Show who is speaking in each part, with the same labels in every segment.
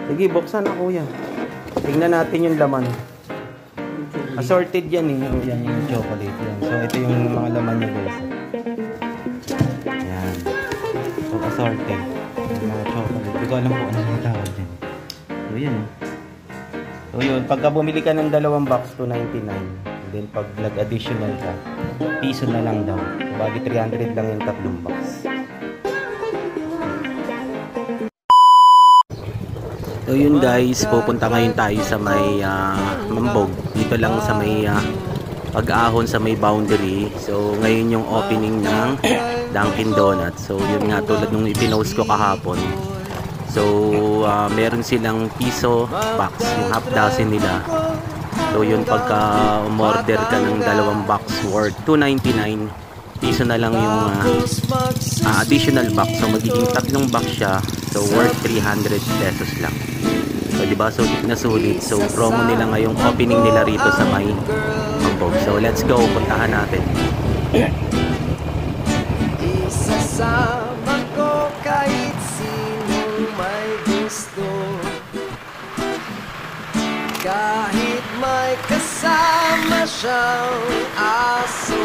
Speaker 1: Sige, buksan na kuya. Tingnan natin yung laman. Assorted yan eh. Oh, yan yung chocolate yan. So ito yung mga laman niya guys. Yan. So assorted. Yung mga chocolate. Hindi ko alam po ano yung tawag dyan. So yan eh. So yun, pagka bumili ka ng dalawang box, $2.99. Then pag nag-additional ka, piso na lang daw. So bagi 300 lang yung tatlong box. So yun guys, pupunta ngayon tayo sa may Mambog. Dito lang sa may pag-ahon sa may boundary. So ngayon yung opening ng Dunkin Donuts. So yun nga, tulad nung ipinost ko kahapon. So meron silang piso box, yung half dozen nila. So yun, pagka umorder ka ng dalawang box worth $2.99, piso na lang yung additional box. So magiging tatlong box siya. So worth 300 pesos lang. So diba, sulit na sulit. So promo nila ngayong opening nila rito sa may Mambog. So let's go, puntahan natin.
Speaker 2: Isasama ko kahit sinong may gusto, kahit may kasama siyang aso,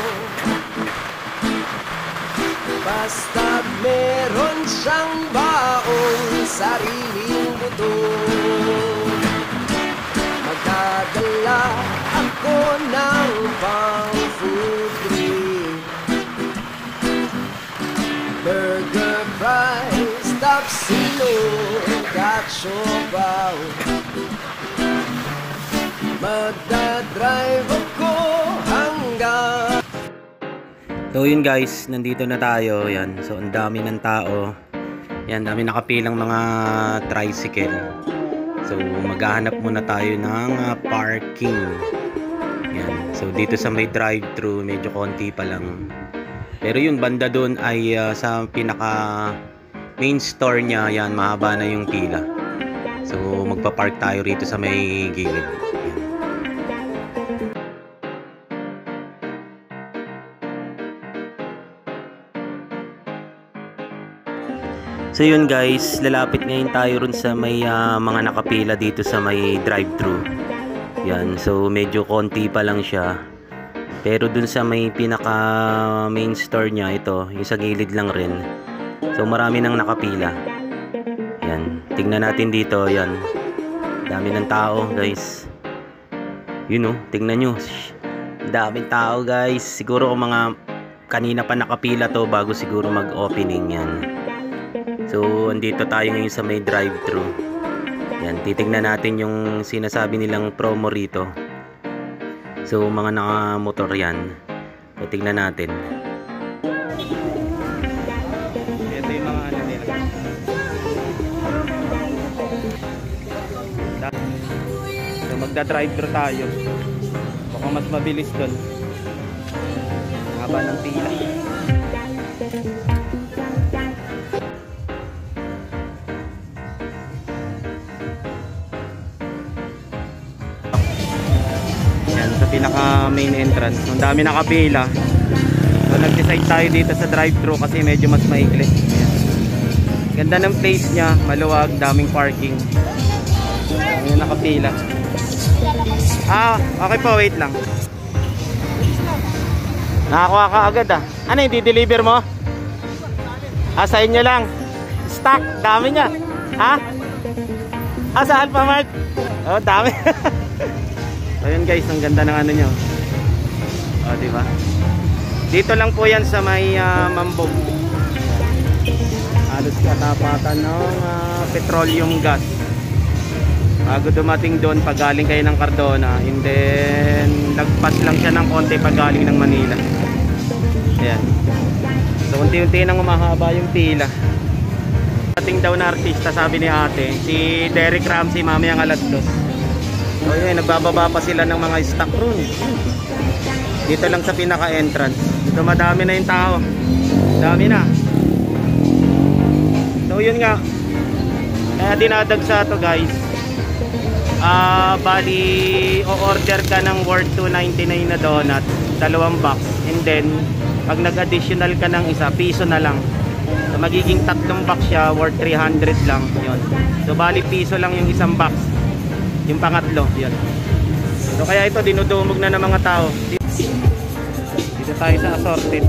Speaker 2: basta meron siyang baong sariling buto. Magdadala ako ng pang-food trip, burger, fries, tapsilo, gatsobaw. Magdadrive ako hanggang...
Speaker 1: So yun guys, nandito na tayo. Yan. So ang dami ng tao. Yan, dami nakapilang mga tricycle. So maghahanap muna tayo ng parking. Yan. So dito sa may drive-thru, medyo konti pa lang. Pero yun, banda doon ay sa pinaka main store niya, yan, mahaba na yung pila. So magpa-park tayo rito sa may gilid. So yun guys, lalapit ngayon tayo rin sa may mga nakapila dito sa may drive-thru. Yan, so medyo konti pa lang siya. Pero dun sa may pinaka main store niya, ito, yung sa gilid lang rin. So marami nang nakapila. Yan, tingnan natin dito, yan. Dami ng tao guys. Yun oh, tingnan nyo. Daming tao guys. Siguro kung mga kanina pa nakapila to bago siguro mag-opening yan. So, andito tayo ngayon sa may drive-thru. Yan, titignan natin yung sinasabi nilang promo rito. So, mga naka-motor yan. So, tignan natin. Ito yung mga ano nila. So, magda-drive-thru tayo. Baka mas mabilis doon. Haba ng pila. Pinaka main entrance. Ang dami nakapila. So nag-decide tayo dito sa drive-thru kasi medyo mas maikli. Ganda ng place niya, maluwag, daming parking. Ayan, nakapila. Okay po, wait lang. Nakakuha ka agad ah. Ano yung di-deliver mo? Sa inyo lang. Stock, dami niya. Ha? Sa Alphamart? Oh, dami. So yun guys, ang ganda ng ano nyo. Diba? Dito lang po yan sa may Mambog. Halos katapatan ng petroleum gas. Bago dumating doon, pagaling kayo ng Cardona, and then nagpas lang siya ng konti pagaling ng Manila. Ayan. So unti-unti nang umahaba yung pila. Ating daw na artista, sabi ni ate, si Derek Ramsey, mamayang alas 2. So yun, nagbababa pa sila ng mga stock room. Dito lang sa pinaka entrance. Dito madami na yung tao. Dami na. So yun nga, kaya dinadagsa to guys. Bali o-order ka ng worth $2.99 na donut, dalawang box, and then pag nag-additional ka ng isa, piso na lang. So magiging 3 box siya, worth 300 lang. Yun. So bali piso lang yung isang box. Yung pangatlo, yun. So kaya ito dinudumog na ng mga tao. Dito tayo sa assorted.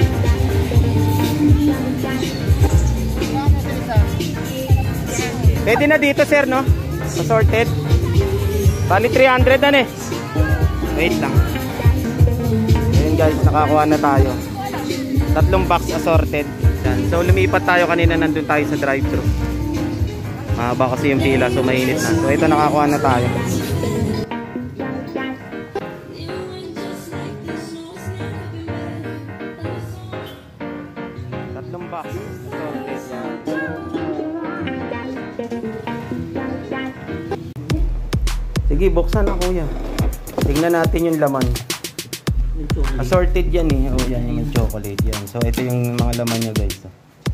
Speaker 1: Pwede na dito sir, no? Assorted. Bali 300 na eh. Wait lang. Ayun guys, nakakuha na tayo. 3 box assorted. Yan. So lumipat tayo kanina, nandun tayo sa drive-thru. Mahaba kasi yung pila, so mainit na. So ito, nakakuha na tayo. Tatlong box assorted. Yan. Sige, buksan na kuya. Tingnan natin yung laman. Assorted yan eh. Oh, yan yung chocolate yan. So ito yung mga laman niya guys.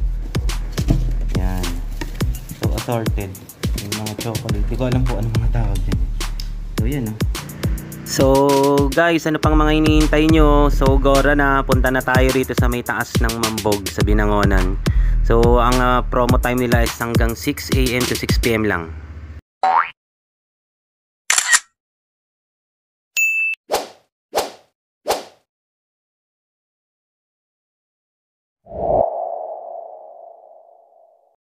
Speaker 1: Yan. So assorted. Yung mga chocolate. Hindi ko alam po anong mga tawag dyan. So yan oh. So guys, ano pang mga hinihintay nyo? So Gora na, punta na tayo rito sa may taas ng Mambog sa Binangonan. So ang promo time nila is hanggang 6 AM to 6 PM lang.